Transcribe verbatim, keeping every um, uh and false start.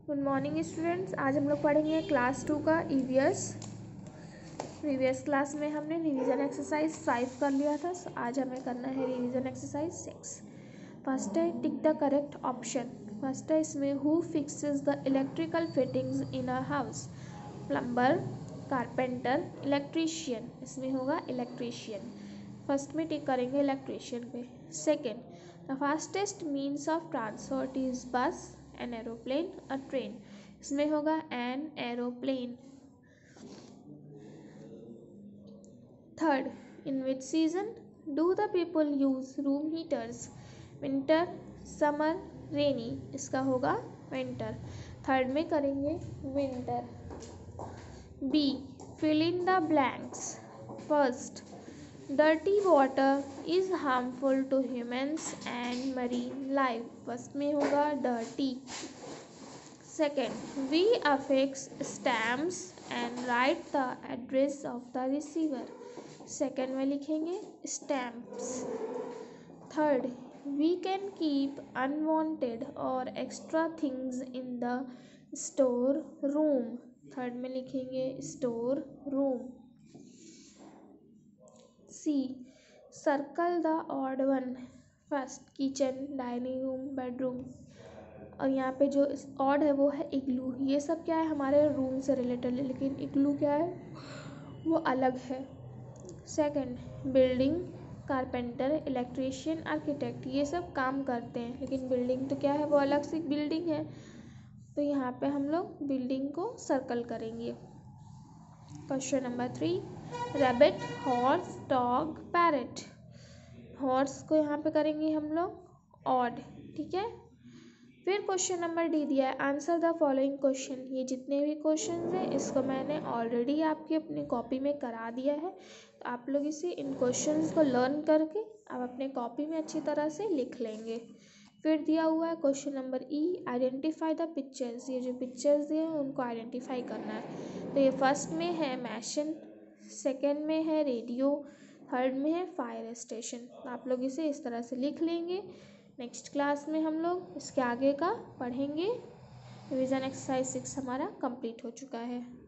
Good morning students. आज हम लोग पढ़ेंगे क्लास टू का ईवीएस। प्रीवियस क्लास में हमने रिवीजन एक्सरसाइज फाइव कर लिया था, so आज हमें करना है रिवीजन एक्सरसाइज सिक्स। फर्स्ट है tick the correct option. First है इसमें who fixes the electrical fittings in a house. Plumber, carpenter, electrician. इसमें होगा इलेक्ट्रीशियन। फर्स्ट में टिक करेंगे इलेक्ट्रीशियन पे। Second, the fastest means of transport is bus, an aeroplane, a train. इसमें होगा an aeroplane. Third, in which season do the people use room heaters. Winter, summer, rainy. इसका होगा winter. Third में करेंगे winter. B, fill in the blanks. First, dirty water is harmful to humans and marine life. First में होगा dirty. Second, we affix stamps and write the address of the receiver. Second में लिखेंगे stamps. Third, we can keep unwanted or extra things in the store room. Third में लिखेंगे store room. C, circle the odd one. First, kitchen, dining room, bedroom. और यहाँ पे जो odd है वो है इग्लू। ये सब क्या है, हमारे रूम से रिलेटेड है, लेकिन इग्लू क्या है वो अलग है। Second, building, carpenter, electrician, architect. ये सब काम करते हैं, लेकिन बिल्डिंग तो क्या है वो अलग से बिल्डिंग है, तो यहाँ पे हम लोग बिल्डिंग को सर्कल करेंगे। Question number three, rabbit, horse, dog, parrot. Horse को यहाँ पे करेंगे हम लोग ऑड, ठीक है। फिर क्वेश्चन नंबर डी दिया है, आंसर द फॉलोइंग क्वेश्चन। ये जितने भी क्वेश्चन हैं इसको मैंने ऑलरेडी आपकी अपनी कॉपी में करा दिया है, तो आप लोग इसे इन क्वेश्चंस को लर्न करके आप अपने कॉपी में अच्छी तरह से लिख लेंगे। फिर दिया हुआ है question number E, identify the pictures. ये जो पिक्चर्स दिए हैं उनको आइडेंटिफाई करना है। तो ये फर्स्ट में है मैशन, सेकेंड में है रेडियो, थर्ड में है फायर स्टेशन। आप लोग इसे इस तरह से लिख लेंगे। नेक्स्ट क्लास में हम लोग इसके आगे का पढ़ेंगे। रिवीजन एक्सरसाइज सिक्स हमारा कंप्लीट हो चुका है।